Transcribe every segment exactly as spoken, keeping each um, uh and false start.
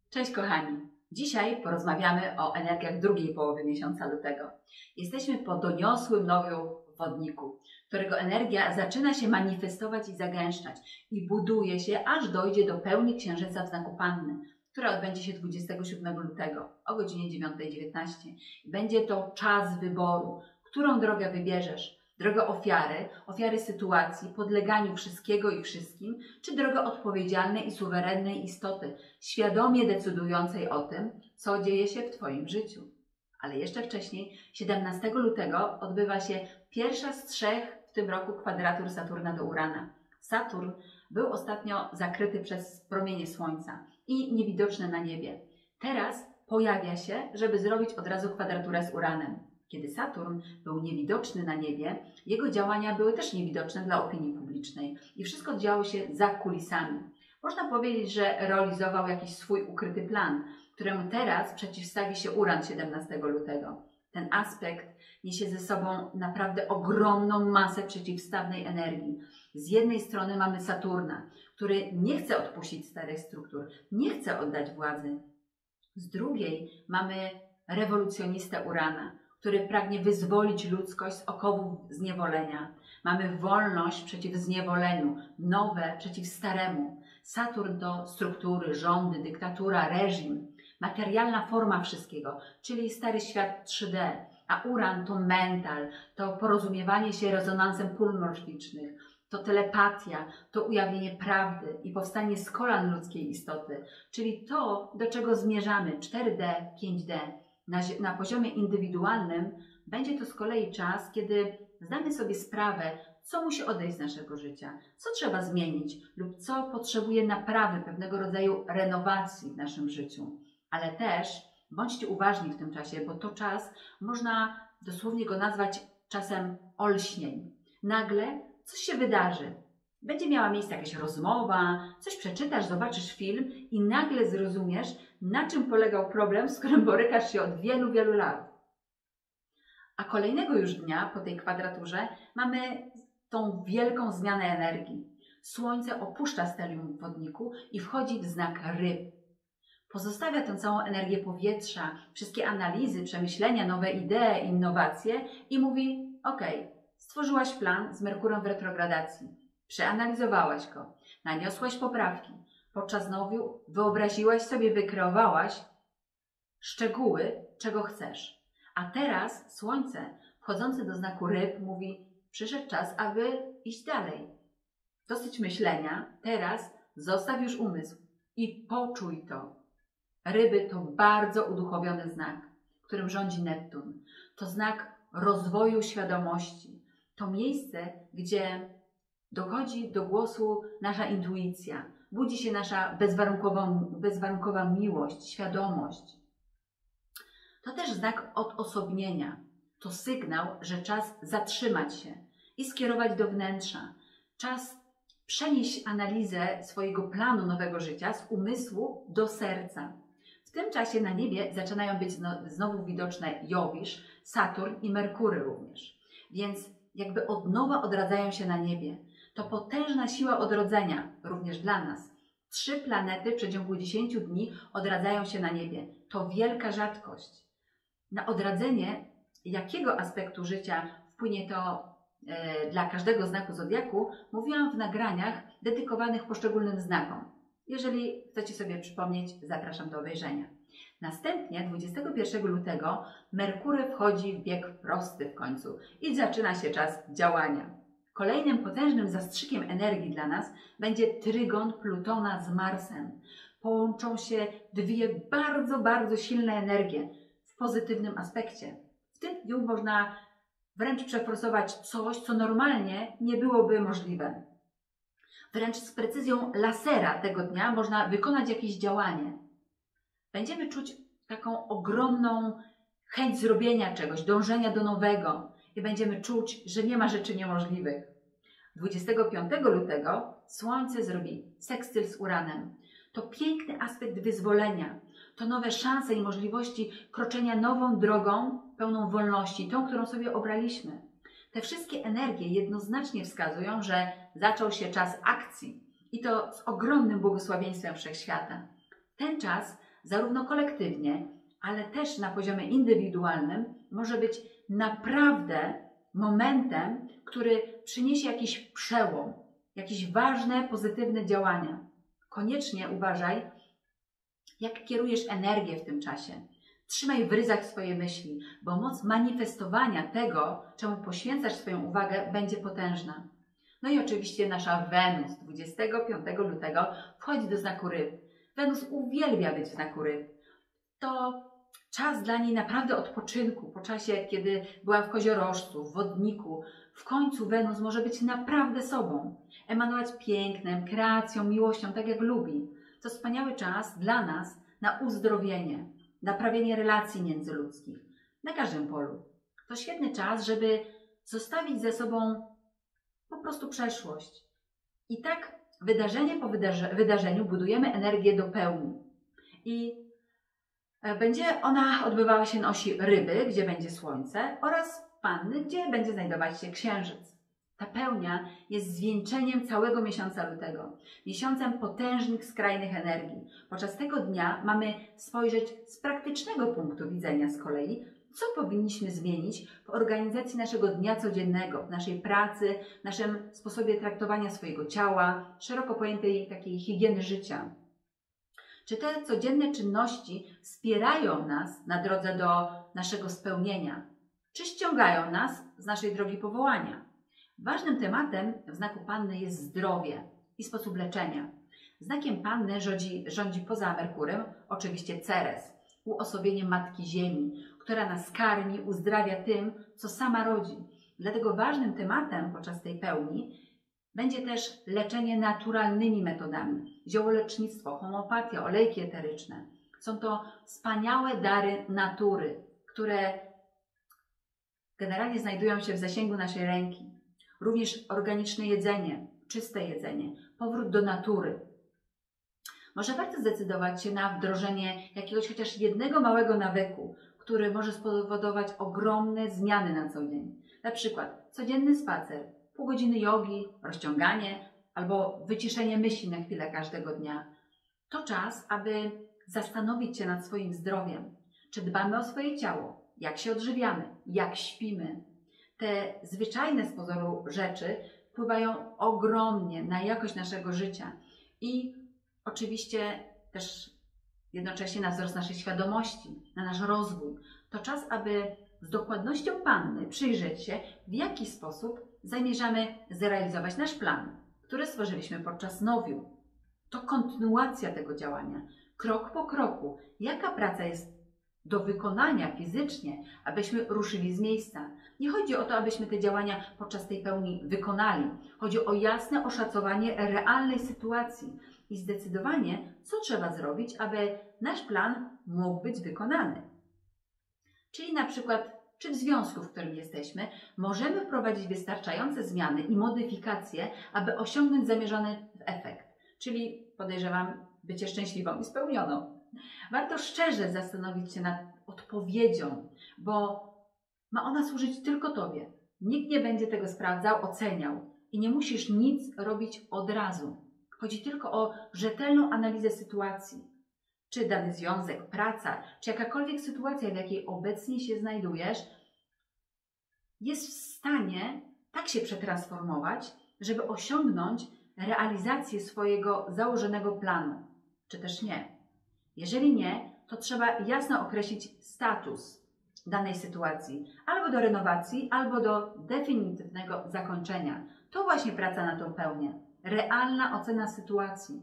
Cześć kochani! Dzisiaj porozmawiamy o energiach drugiej połowy miesiąca lutego. Jesteśmy po doniosłym nowiu wodniku, którego energia zaczyna się manifestować i zagęszczać i buduje się, aż dojdzie do pełni księżyca w znaku Panny, która odbędzie się dwudziestego siódmego lutego o godzinie dziewiątej dziewiętnaście. Będzie to czas wyboru, którą drogę wybierzesz. Drogę ofiary, ofiary sytuacji, podleganiu wszystkiego i wszystkim, czy drogę odpowiedzialnej i suwerennej istoty, świadomie decydującej o tym, co dzieje się w Twoim życiu. Ale jeszcze wcześniej, siedemnastego lutego, odbywa się pierwsza z trzech w tym roku kwadratur Saturna do Urana. Saturn był ostatnio zakryty przez promienie Słońca i niewidoczny na niebie. Teraz pojawia się, żeby zrobić od razu kwadraturę z Uranem. Kiedy Saturn był niewidoczny na niebie, jego działania były też niewidoczne dla opinii publicznej i wszystko działo się za kulisami. Można powiedzieć, że realizował jakiś swój ukryty plan, któremu teraz przeciwstawi się Uran siedemnastego lutego. Ten aspekt niesie ze sobą naprawdę ogromną masę przeciwstawnej energii. Z jednej strony mamy Saturna, który nie chce odpuścić starych struktur, nie chce oddać władzy. Z drugiej mamy rewolucjonistę Urana, który pragnie wyzwolić ludzkość z okowów zniewolenia. Mamy wolność przeciw zniewoleniu, nowe przeciw staremu. Saturn to struktury, rządy, dyktatura, reżim, materialna forma wszystkiego, czyli stary świat trzy D, a Uran to mental, to porozumiewanie się rezonansem pól morficznych, to telepatia, to ujawnienie prawdy i powstanie z kolan ludzkiej istoty, czyli to, do czego zmierzamy, cztery D, pięć D. Na, na poziomie indywidualnym będzie to z kolei czas, kiedy zdamy sobie sprawę, co musi odejść z naszego życia, co trzeba zmienić lub co potrzebuje naprawy, pewnego rodzaju renowacji w naszym życiu. Ale też bądźcie uważni w tym czasie, bo to czas, można dosłownie go nazwać czasem olśnień. Nagle coś się wydarzy. Będzie miała miejsce jakaś rozmowa, coś przeczytasz, zobaczysz film i nagle zrozumiesz, na czym polegał problem, z którym borykasz się od wielu, wielu lat. A kolejnego już dnia po tej kwadraturze mamy tą wielką zmianę energii. Słońce opuszcza stelium w wodniku i wchodzi w znak ryb. Pozostawia tę całą energię powietrza, wszystkie analizy, przemyślenia, nowe idee, innowacje i mówi: ok, stworzyłaś plan z Merkurem w retrogradacji. Przeanalizowałaś go, naniosłaś poprawki. Podczas nowiu wyobraziłaś sobie, wykreowałaś szczegóły, czego chcesz. A teraz Słońce, wchodzące do znaku ryb, mówi: przyszedł czas, aby iść dalej. Dosyć myślenia, teraz zostaw już umysł i poczuj to. Ryby to bardzo uduchowiony znak, którym rządzi Neptun. To znak rozwoju świadomości. To miejsce, gdzie dochodzi do głosu nasza intuicja, budzi się nasza bezwarunkowa, bezwarunkowa miłość, świadomość. To też znak odosobnienia. To sygnał, że czas zatrzymać się i skierować do wnętrza. Czas przenieść analizę swojego planu nowego życia z umysłu do serca. W tym czasie na niebie zaczynają być znowu widoczne Jowisz, Saturn i Merkury również. Więc jakby od nowa odradzają się na niebie. To potężna siła odrodzenia, również dla nas. Trzy planety w przeciągu dziesięciu dni odradzają się na niebie. To wielka rzadkość. Na odradzenie jakiego aspektu życia wpłynie to e, dla każdego znaku zodiaku, mówiłam w nagraniach dedykowanych poszczególnym znakom. Jeżeli chcecie sobie przypomnieć, zapraszam do obejrzenia. Następnie dwudziestego pierwszego lutego Merkury wchodzi w bieg prosty w końcu i zaczyna się czas działania. Kolejnym potężnym zastrzykiem energii dla nas będzie trygon Plutona z Marsem. Połączą się dwie bardzo, bardzo silne energie w pozytywnym aspekcie. W tym dniu można wręcz przeforsować coś, co normalnie nie byłoby możliwe. Wręcz z precyzją lasera tego dnia można wykonać jakieś działanie. Będziemy czuć taką ogromną chęć zrobienia czegoś, dążenia do nowego i będziemy czuć, że nie ma rzeczy niemożliwych. dwudziestego piątego lutego Słońce zrobi sekstyl z Uranem. To piękny aspekt wyzwolenia. To nowe szanse i możliwości kroczenia nową drogą, pełną wolności, tą, którą sobie obraliśmy. Te wszystkie energie jednoznacznie wskazują, że zaczął się czas akcji i to z ogromnym błogosławieństwem Wszechświata. Ten czas zarówno kolektywnie, ale też na poziomie indywidualnym, może być naprawdę momentem, który przyniesie jakiś przełom, jakieś ważne, pozytywne działania. Koniecznie uważaj, jak kierujesz energię w tym czasie. Trzymaj w ryzach swoje myśli, bo moc manifestowania tego, czemu poświęcasz swoją uwagę, będzie potężna. No i oczywiście nasza Wenus dwudziestego piątego lutego wchodzi do znaku ryb. Wenus uwielbia być w znaku ryb. To czas dla niej naprawdę odpoczynku. Po czasie, kiedy była w koziorożcu, w wodniku, w końcu Wenus może być naprawdę sobą. Emanować pięknem, kreacją, miłością, tak jak lubi. To wspaniały czas dla nas na uzdrowienie, naprawienie relacji międzyludzkich na każdym polu. To świetny czas, żeby zostawić ze sobą po prostu przeszłość. I tak wydarzenie po wydarze wydarzeniu budujemy energię do pełni. I będzie ona odbywała się na osi ryby, gdzie będzie słońce, oraz panny, gdzie będzie znajdować się księżyc. Ta pełnia jest zwieńczeniem całego miesiąca lutego, miesiącem potężnych, skrajnych energii. Podczas tego dnia mamy spojrzeć z praktycznego punktu widzenia z kolei, co powinniśmy zmienić w organizacji naszego dnia codziennego, w naszej pracy, w naszym sposobie traktowania swojego ciała, szeroko pojętej takiej higieny życia. Czy te codzienne czynności wspierają nas na drodze do naszego spełnienia? Czy ściągają nas z naszej drogi powołania? Ważnym tematem w znaku Panny jest zdrowie i sposób leczenia. Znakiem Panny rządzi, rządzi poza Merkurem oczywiście Ceres, uosobienie Matki Ziemi, która nas karmi, uzdrawia tym, co sama rodzi. Dlatego ważnym tematem podczas tej pełni będzie też leczenie naturalnymi metodami. Ziołolecznictwo, homeopatia, olejki eteryczne. Są to wspaniałe dary natury, które generalnie znajdują się w zasięgu naszej ręki. Również organiczne jedzenie, czyste jedzenie, powrót do natury. Może warto zdecydować się na wdrożenie jakiegoś chociaż jednego małego nawyku, który może spowodować ogromne zmiany na co dzień. Na przykład codzienny spacer, pół godziny jogi, rozciąganie albo wyciszenie myśli na chwilę każdego dnia. To czas, aby zastanowić się nad swoim zdrowiem. Czy dbamy o swoje ciało? Jak się odżywiamy? Jak śpimy? Te zwyczajne z pozoru rzeczy wpływają ogromnie na jakość naszego życia i oczywiście też jednocześnie na wzrost naszej świadomości, na nasz rozwój. To czas, aby z dokładnością Panny przyjrzeć się, w jaki sposób zamierzamy zrealizować nasz plan, który stworzyliśmy podczas nowiu. To kontynuacja tego działania, krok po kroku. Jaka praca jest do wykonania fizycznie, abyśmy ruszyli z miejsca. Nie chodzi o to, abyśmy te działania podczas tej pełni wykonali. Chodzi o jasne oszacowanie realnej sytuacji i zdecydowanie, co trzeba zrobić, aby nasz plan mógł być wykonany. Czyli na przykład, czy w związku, w którym jesteśmy, możemy wprowadzić wystarczające zmiany i modyfikacje, aby osiągnąć zamierzony efekt. Czyli podejrzewam bycie szczęśliwą i spełnioną. Warto szczerze zastanowić się nad odpowiedzią, bo ma ona służyć tylko Tobie. Nikt nie będzie tego sprawdzał, oceniał i nie musisz nic robić od razu. Chodzi tylko o rzetelną analizę sytuacji. Czy dany związek, praca, czy jakakolwiek sytuacja, w jakiej obecnie się znajdujesz, jest w stanie tak się przetransformować, żeby osiągnąć realizację swojego założonego planu, czy też nie. Jeżeli nie, to trzeba jasno określić status danej sytuacji, albo do renowacji, albo do definitywnego zakończenia. To właśnie praca na tą pełnię. Realna ocena sytuacji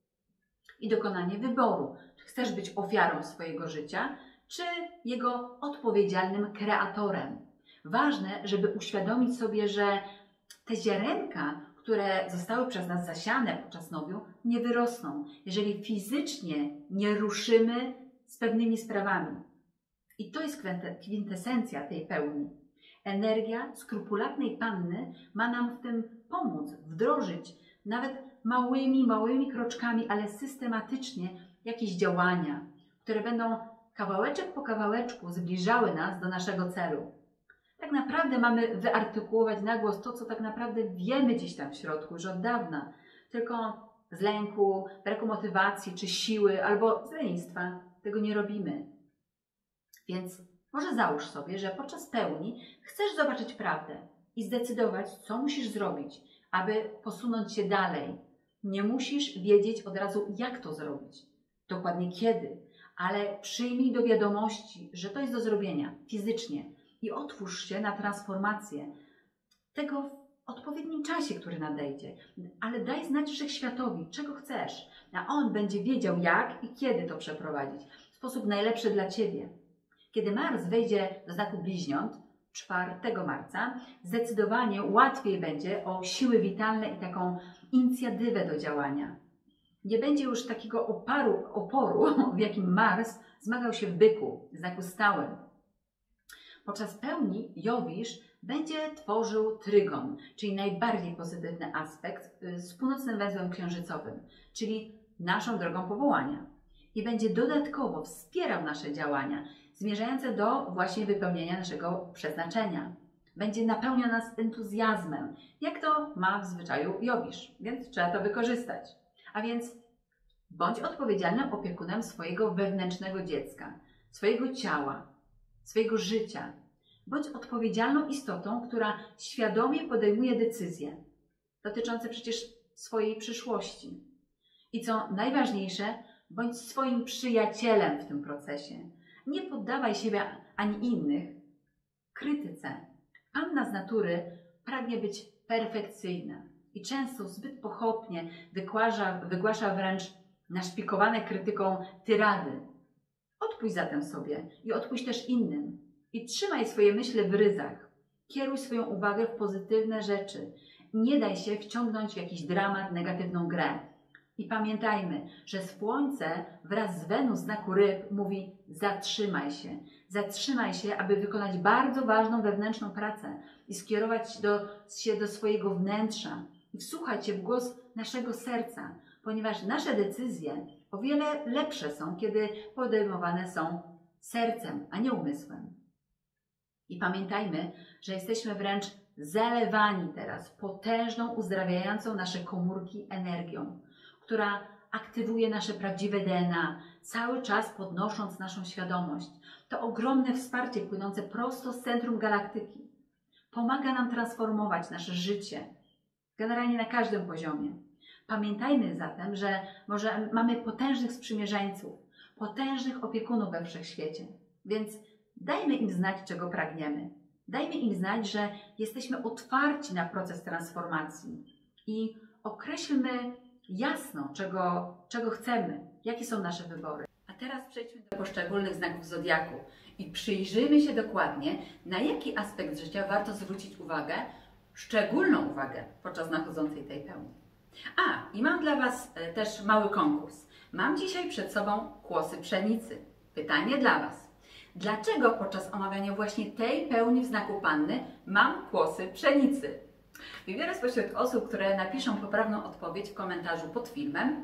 i dokonanie wyboru. Czy chcesz być ofiarą swojego życia, czy jego odpowiedzialnym kreatorem. Ważne, żeby uświadomić sobie, że te ziarenka, które zostały przez nas zasiane podczas nowiu, nie wyrosną, jeżeli fizycznie nie ruszymy z pewnymi sprawami. I to jest kwintesencja tej pełni. Energia skrupulatnej Panny ma nam w tym pomóc, wdrożyć nawet małymi, małymi kroczkami, ale systematycznie jakieś działania, które będą kawałeczek po kawałeczku zbliżały nas do naszego celu. Tak naprawdę mamy wyartykułować na głos to, co tak naprawdę wiemy gdzieś tam w środku już od dawna. Tylko z lęku, braku motywacji czy siły albo z lenistwa tego nie robimy. Więc może załóż sobie, że podczas pełni chcesz zobaczyć prawdę i zdecydować, co musisz zrobić, aby posunąć się dalej. Nie musisz wiedzieć od razu, jak to zrobić, dokładnie kiedy, ale przyjmij do wiadomości, że to jest do zrobienia fizycznie i otwórz się na transformację tego w odpowiednim czasie, który nadejdzie. Ale daj znać Wszechświatowi, czego chcesz, a On będzie wiedział, jak i kiedy to przeprowadzić w sposób najlepszy dla Ciebie. Kiedy Mars wejdzie do znaku Bliźniąt, czwartego marca, zdecydowanie łatwiej będzie o siły witalne i taką inicjatywę do działania. Nie będzie już takiego oparu, oporu, w jakim Mars zmagał się w byku, w znaku stałym. Podczas pełni Jowisz będzie tworzył trygon, czyli najbardziej pozytywny aspekt z północnym węzłem księżycowym, czyli naszą drogą powołania. I będzie dodatkowo wspierał nasze działania, zmierzające do właśnie wypełnienia naszego przeznaczenia. Będzie napełniał nas entuzjazmem, jak to ma w zwyczaju Jowisz, więc trzeba to wykorzystać. A więc bądź odpowiedzialnym opiekunem swojego wewnętrznego dziecka, swojego ciała, swojego życia. Bądź odpowiedzialną istotą, która świadomie podejmuje decyzje dotyczące przecież swojej przyszłości. I co najważniejsze, bądź swoim przyjacielem w tym procesie. Nie poddawaj siebie ani innych krytyce. Anna z natury pragnie być perfekcyjna i często zbyt pochopnie wygłasza, wygłasza wręcz naszpikowane krytyką tyrady. Odpuść zatem sobie i odpuść też innym. I trzymaj swoje myśli w ryzach. Kieruj swoją uwagę w pozytywne rzeczy. Nie daj się wciągnąć w jakiś dramat, negatywną grę. I pamiętajmy, że Słońce wraz z Wenus w znaku ryb mówi zatrzymaj się. Zatrzymaj się, aby wykonać bardzo ważną wewnętrzną pracę i skierować do, się do swojego wnętrza i wsłuchać się w głos naszego serca, ponieważ nasze decyzje o wiele lepsze są, kiedy podejmowane są sercem, a nie umysłem. I pamiętajmy, że jesteśmy wręcz zalewani teraz potężną, uzdrawiającą nasze komórki energią, która aktywuje nasze prawdziwe D N A, cały czas podnosząc naszą świadomość. To ogromne wsparcie płynące prosto z centrum galaktyki. Pomaga nam transformować nasze życie, generalnie na każdym poziomie. Pamiętajmy zatem, że może mamy potężnych sprzymierzeńców, potężnych opiekunów we wszechświecie, więc dajmy im znać, czego pragniemy. Dajmy im znać, że jesteśmy otwarci na proces transformacji i określmy jasno, czego, czego chcemy, jakie są nasze wybory. A teraz przejdźmy do poszczególnych znaków zodiaku i przyjrzyjmy się dokładnie, na jaki aspekt życia warto zwrócić uwagę, szczególną uwagę podczas nadchodzącej tej pełni. A, i mam dla Was też mały konkurs. Mam dzisiaj przed sobą kłosy pszenicy. Pytanie dla Was. Dlaczego podczas omawiania właśnie tej pełni w znaku Panny mam kłosy pszenicy? Wybiorę spośród osób, które napiszą poprawną odpowiedź w komentarzu pod filmem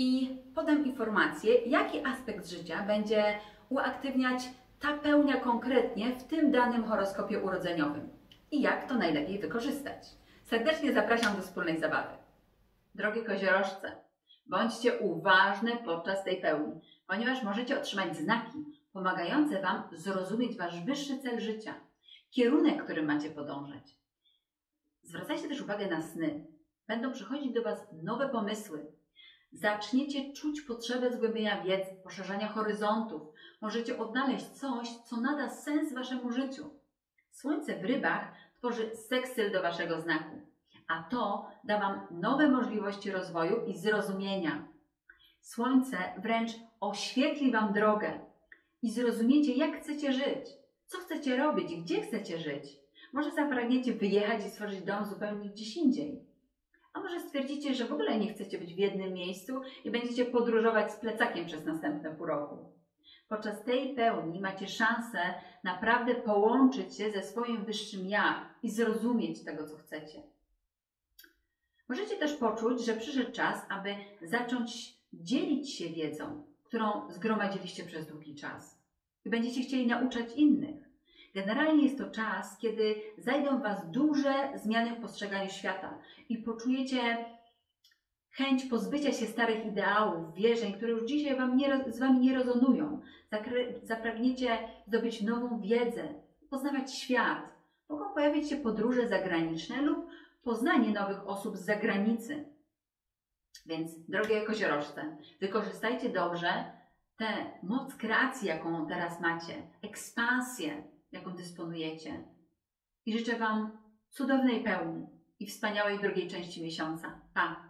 i podam informację, jaki aspekt życia będzie uaktywniać ta pełnia konkretnie w tym danym horoskopie urodzeniowym i jak to najlepiej wykorzystać. Serdecznie zapraszam do wspólnej zabawy. Drogie koziorożce, bądźcie uważne podczas tej pełni, ponieważ możecie otrzymać znaki pomagające Wam zrozumieć Wasz wyższy cel życia, kierunek, którym macie podążać. Zwracajcie też uwagę na sny. Będą przychodzić do Was nowe pomysły. Zaczniecie czuć potrzebę zgłębienia wiedzy, poszerzania horyzontów. Możecie odnaleźć coś, co nada sens Waszemu życiu. Słońce w rybach tworzy sekstyl do Waszego znaku, a to da Wam nowe możliwości rozwoju i zrozumienia. Słońce wręcz oświetli Wam drogę i zrozumiecie, jak chcecie żyć, co chcecie robić i gdzie chcecie żyć. Może zapragniecie wyjechać i stworzyć dom zupełnie gdzieś indziej. A może stwierdzicie, że w ogóle nie chcecie być w jednym miejscu i będziecie podróżować z plecakiem przez następne pół roku. Podczas tej pełni macie szansę naprawdę połączyć się ze swoim wyższym ja i zrozumieć tego, co chcecie. Możecie też poczuć, że przyszedł czas, aby zacząć dzielić się wiedzą, którą zgromadziliście przez długi czas. I będziecie chcieli nauczać innych. Generalnie jest to czas, kiedy zajdą w Was duże zmiany w postrzeganiu świata i poczujecie chęć pozbycia się starych ideałów, wierzeń, które już dzisiaj wam nie, z Wami nie rezonują. Zapragniecie zdobyć nową wiedzę, poznawać świat. Mogą pojawić się podróże zagraniczne lub poznanie nowych osób z zagranicy. Więc, drogie koziorożce, wykorzystajcie dobrze tę moc kreacji, jaką teraz macie, ekspansję, jaką dysponujecie. I życzę Wam cudownej pełni i wspaniałej drugiej części miesiąca. Pa!